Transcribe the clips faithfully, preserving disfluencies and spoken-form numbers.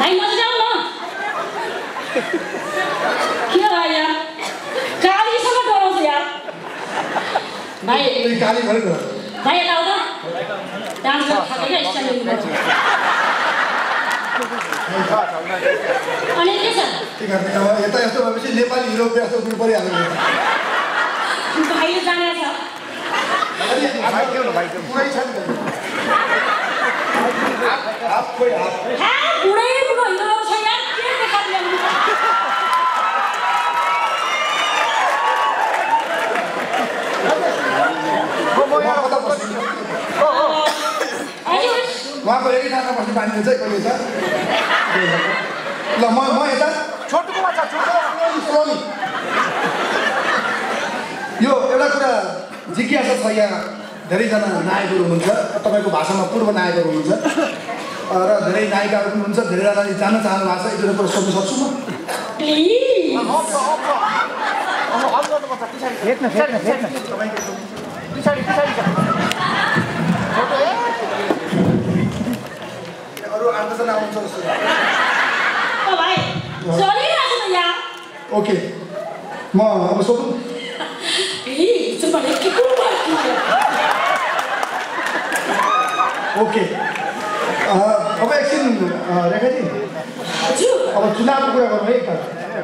भाइ नजिक आउनु न के भाइ यार कालीसँग डराउँछ यार भाइ काली भने त भाइ यता आउ त डान्स गर्न थालेको स्टाइल गर्छ अनि के छ के गर्ने अब यता यस्तो भएपछि नेपाली हिरो व्यस्त हुनु परिहाल्यो भाइले जाने छ अनि भाइ के हो भाइ पुरै छ नि आप कोही आप हा बुढै बुढो हिरो छ यार के देखाइ ल्याउनु उहाँको एकै ठाउँमा बस्ने बानी चाहिँ कहिले छ ल म म यता छोटो बच्चा छोटो स्लोली यो एउटा कुरा जिज्ञासा छ यहाँ धेरैजना नायकहरू हुनुहुन्छ तपाईँको भाषामा पूर्व नायकहरू हुनुहुन्छ र धेरै नायिकाहरू पनि हुनुहुन्छ धेरैजनाले जान्न चाहनु भएको छ एक दुईवटा कुरा सोध्न सक्छु म अरू आठजना आउँछ जस्तो ओके म अब सोधौँ ओके अब एकछिन रेखाजी अब चुनावको कुरा गरौँ है एकताल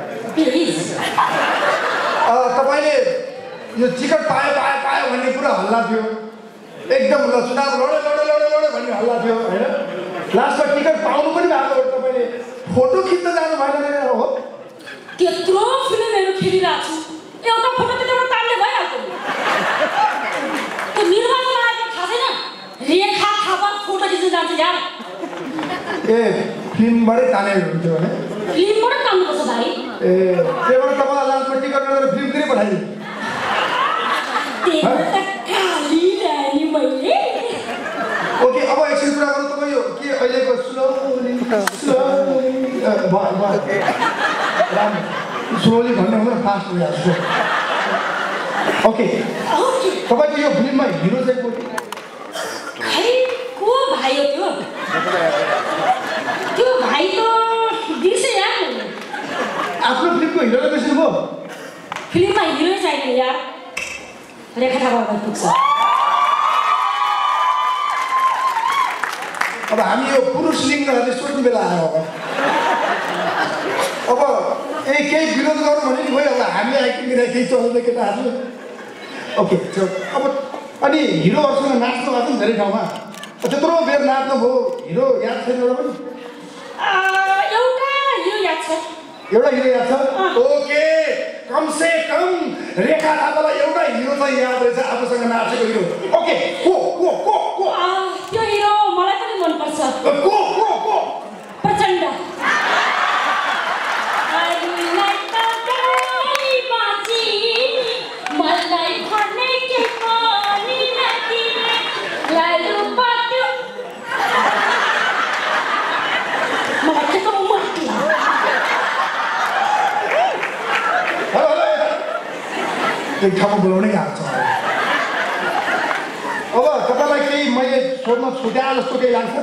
तपाईँले यो टिकट पायो पायो पायो भन्ने पुरा हल्ला थियो एकदम ल चुनाव लडे लडे लडे लडे भन्ने हल्ला थियो होइन लास्टमा टिकट पाउनु पनि भएको तपाईँले फोटो खिच्न जानु भएन हो त्यत्रो फिल्महरू खेलिरहेको छु एउटा फोटो त एउटा तान्ने भइहाल्छ त्यो निर्वाचन आएको थाहा छैन रेखा थापा फोटो खिच्न जान्छ यार ए फिल्मबाटै तानेर हुन्थ्यो भने फिल्मबाट तान्नुपर्छ भाइ ए त्यहाँबाट तपाईँलाई लास्टमा टिकट गरेर फिल्मतिरै पठाइदिनु त्यही त खाली ल्याएँ मैले ओके अब एकछिन कुरा गरौँ तपाईँ यो के अहिलेको स्लोली स्लोली स्लोली भन्ने हुँदैन फास्ट भइहाल्छ ओके तपाईँको यो फिल्ममा हिरो चाहिँ को भाइ को भाइ हो त्यो त्यो भाइ त बिर्से यार आफ्नो फिल्मको हिरोले बिर्सिनु भयो फिल्ममा हिरो चाहिँदैन यार रेखा थापा पुग्छ अब हामी यो पुरुष लिङ्गहरूले सोध्ने बेला आयो अब अब ए केही विरोध गरौँ भने नि भयो अब हामीले एक्टिङ गरेर केही चलाउँदै केटाहरूले ओके अब अनि हिरोहरूसँग नाच्नु भएको नि धेरै ठाउँमा त्यत्रो बेर नाच्नु भयो हिरो याद छैन एउटा पनि एउटा हिरो याद छ एउटा हिरो याद छ ओके कम से कम रेखा थापालाई एउटा हिरो चाहिँ याद रहेछ आफूसँग नाचेको हिरो ओके को को को को त्यो हिरो मलाई पनि मनपर्छ को को को प्रचण्ड मलाई भन्ने के पनि नदिने लालु पात्यो मलाई के त मर्ती एक ठाउँमा बोलाउनै गाह्रो छ अब तपाईँलाई केही मैले सोध्न छुट्याए जस्तो केही लाग्छ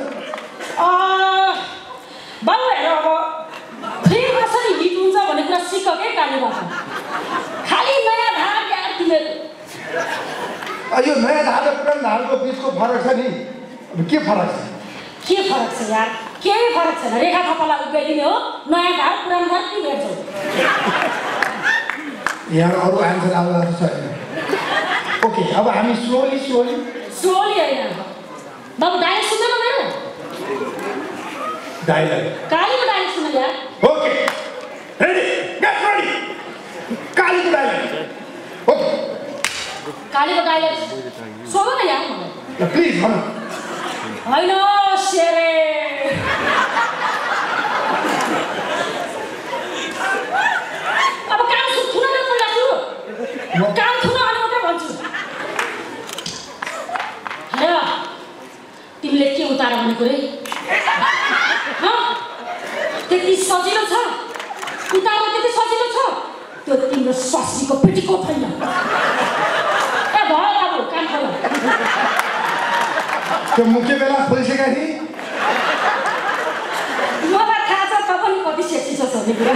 बाबु हेर अब फिल्म कसरी हिट हुन्छ भन्ने कुरा सिक क्या कालीबाट खालि नयाँ धार यार तिमीहरू यो नयाँ धार र पुरानो धारको बिचको फरक छ नि अब के फरक छ के फरक छ यार केही फरक छैन रेखा थापालाई उभ्याइदिने हो नयाँ धार पुरानो धार के भेट्छौ यहाँ अरू आन्सर आउला जस्तो छैन ओके अब हामी स्लोली स्लोली स्लोली होइन बाबु डाइरेक्ट सुन्दैन मेरो डाइलग कालीको डाइरेक्ट सुन्नु यार ओके रेडी गेट रेडी कालीको डाइलग ओके कालीको डाइरेक्ट सोध्नु न यार ल प्लिज भन्नु होइन सेरे अब काम सुन्नु न पहिला तु काम सुन्नु अनि मात्रै भन्छु हेर तिमीले के उतार भनेको रे त्यति सजिलो छ उतार त्यति सजिलो छ त्यो तिम्रो स्वास्नीको पेटीको छैन ए भयो बाबु काम खोल त्यो मुख्य बेला खोलिसकेका थिए मलाई थाहा छ भन्ने कुरा।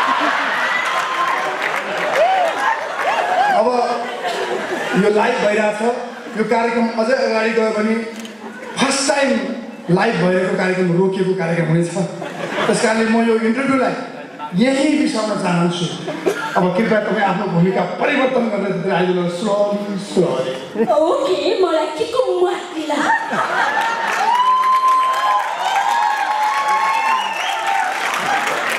अब यो लाइभ भइरहेछ, यो कार्यक्रम अझै अगाडि गयो भने फर्स्ट टाइम लाइभ भएको कार्यक्रम रोकिएको कार्यक्रम हुनेछ। त्यस कारणले म यो इन्टरभ्यूलाई यहीँ बिसाउन चाहन्छु। अब कृपया तपाईँ आफ्नो भूमिका परिवर्तन गरेर आइदिनुहोस् स्लोली स्लोली। ओके, मलाई के को माथिला